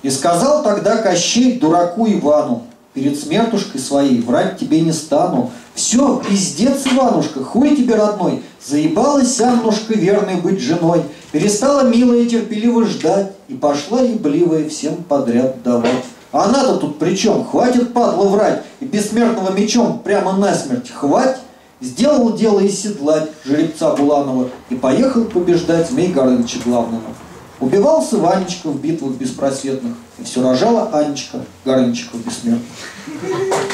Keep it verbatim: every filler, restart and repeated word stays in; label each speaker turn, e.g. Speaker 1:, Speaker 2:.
Speaker 1: И сказал тогда Кощей дураку Ивану: перед смертушкой своей врать тебе не стану. Все, пиздец, Иванушка, хуй тебе родной. Заебалась Аннушка верной быть женой. Перестала милая терпеливо ждать и пошла ебливая всем подряд давать. А она-то тут при чем? Хватит, падла, врать и бессмертного мечом прямо насмерть хвать. Сделал дело и седлать жеребца Буланова и поехал побеждать Змей Горыныча главного. Убивался Ванечка в битвах беспросветных, и все рожала Анечка Горынычиков бессмертных.